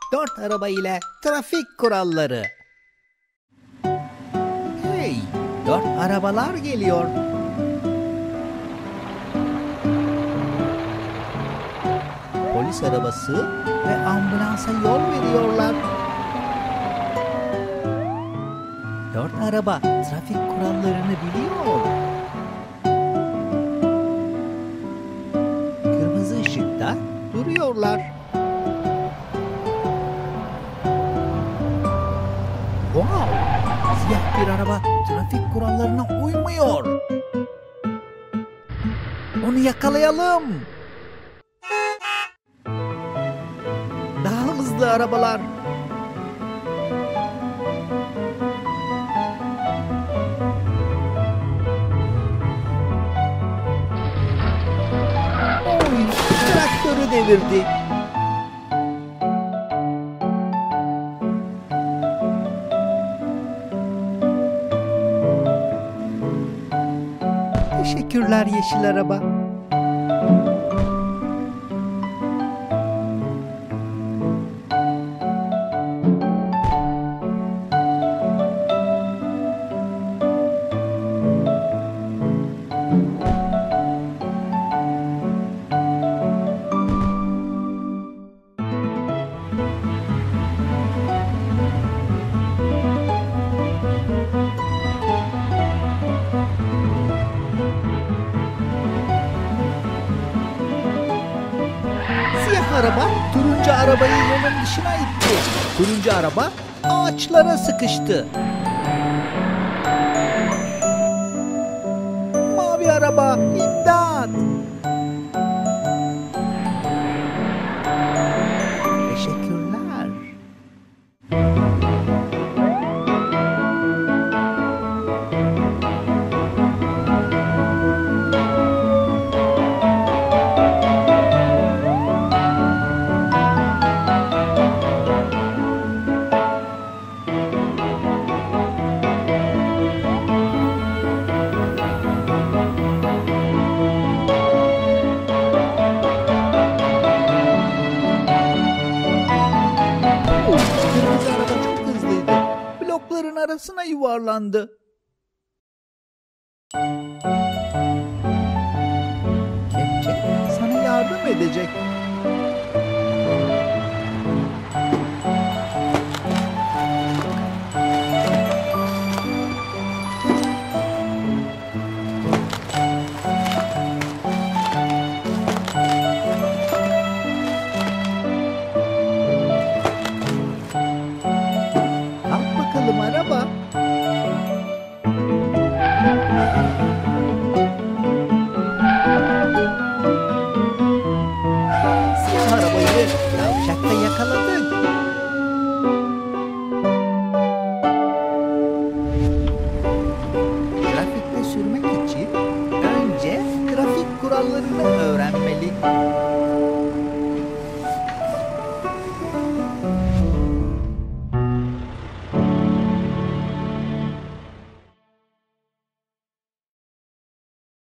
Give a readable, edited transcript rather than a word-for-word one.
Dört araba ile trafik kuralları. Hey, dört arabalar geliyor. Polis arabası ve ambulansa yol veriyorlar. Dört araba trafik kurallarını biliyor. Kırmızı ışıkta duruyorlar. Wow! Siyah bir araba trafik kurallarına uymuyor. Onu yakalayalım. Daha hızlı arabalar. Oy, traktörü devirdi. Teşekkürler yeşil araba. Siyah araba turuncu arabayı yolun dışına itti. Turuncu araba ağaçlara sıkıştı. Mavi araba imdat! Teşekkürler. Kırmızı araba çok hızlıydı. Blokların arasına yuvarlandı. Kepçe sana yardım edecek.